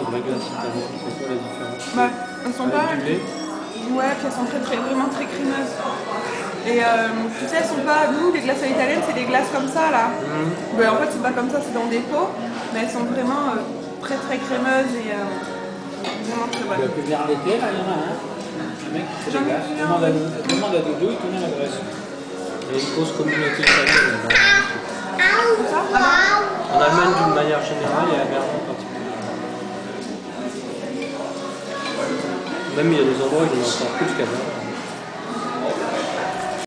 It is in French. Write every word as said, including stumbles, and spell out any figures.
la glace italienne, c'est quoi la différence? Bah, elles sont pas... Avec du lait? Ouais, puis elles sont très, très, vraiment très crémeuses. Et euh, tu sais, elles sont pas... Nous, les glaces à l'italienne, c'est des glaces comme ça, là. Mmh. Ben, en fait, c'est pas comme ça, c'est dans des pots. Mais elles sont vraiment euh, très, très crémeuses et euh, vraiment très Tu bonnes. as pu venir l'été, là, il y en a un. Un mec qui fait J'en des ai glaces. vu un. Demande à, demande à Doudou, il connaît l'adresse. Il y a une grosse communauté italienne là-bas. Comme ça ah, En Allemagne d'une manière générale et à Berlin en particulier. Même il y a des endroits où il y en a encore plus qu'à Berlin.